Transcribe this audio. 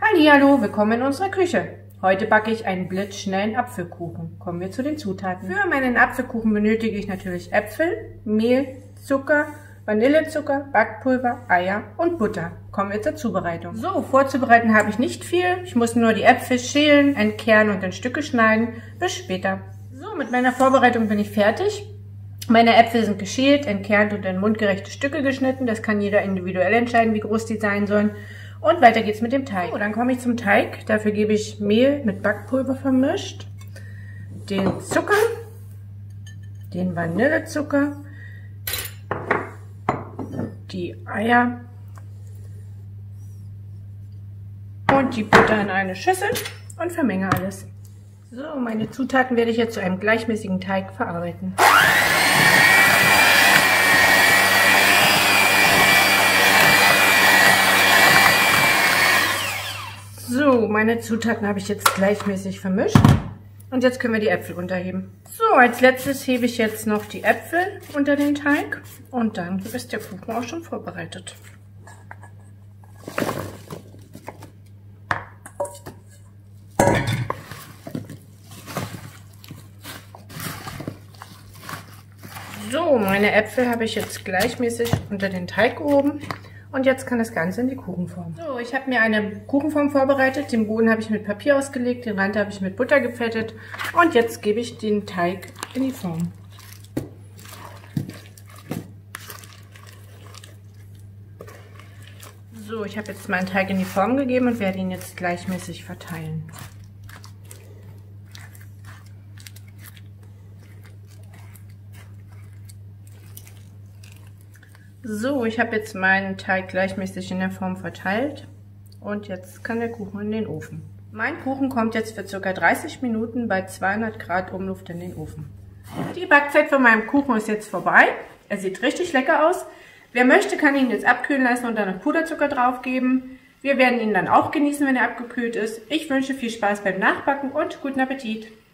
Hallihallo, willkommen in unserer Küche. Heute backe ich einen blitzschnellen Apfelkuchen. Kommen wir zu den Zutaten. Für meinen Apfelkuchen benötige ich natürlich Äpfel, Mehl, Zucker, Vanillezucker, Backpulver, Eier und Butter. Kommen wir zur Zubereitung. So, vorzubereiten habe ich nicht viel. Ich muss nur die Äpfel schälen, entkernen und in Stücke schneiden. Bis später. So, mit meiner Vorbereitung bin ich fertig. Meine Äpfel sind geschält, entkernt und in mundgerechte Stücke geschnitten. Das kann jeder individuell entscheiden, wie groß die sein sollen. Und weiter geht's mit dem Teig. So, dann komme ich zum Teig. Dafür gebe ich Mehl mit Backpulver vermischt, den Zucker, den Vanillezucker, die Eier und die Butter in eine Schüssel und vermenge alles. So, meine Zutaten werde ich jetzt zu einem gleichmäßigen Teig verarbeiten. So, meine Zutaten habe ich jetzt gleichmäßig vermischt und jetzt können wir die Äpfel unterheben. So, als letztes hebe ich jetzt noch die Äpfel unter den Teig und dann ist der Kuchen auch schon vorbereitet. So, meine Äpfel habe ich jetzt gleichmäßig unter den Teig gehoben. Und jetzt kann das Ganze in die Kuchenform. So, ich habe mir eine Kuchenform vorbereitet. Den Boden habe ich mit Papier ausgelegt, den Rand habe ich mit Butter gefettet. Und jetzt gebe ich den Teig in die Form. So, ich habe jetzt meinen Teig in die Form gegeben und werde ihn jetzt gleichmäßig verteilen. So, ich habe jetzt meinen Teig gleichmäßig in der Form verteilt und jetzt kann der Kuchen in den Ofen. Mein Kuchen kommt jetzt für ca. 30 Minuten bei 200 Grad Umluft in den Ofen. Die Backzeit von meinem Kuchen ist jetzt vorbei. Er sieht richtig lecker aus. Wer möchte, kann ihn jetzt abkühlen lassen und dann noch Puderzucker drauf geben. Wir werden ihn dann auch genießen, wenn er abgekühlt ist. Ich wünsche viel Spaß beim Nachbacken und guten Appetit!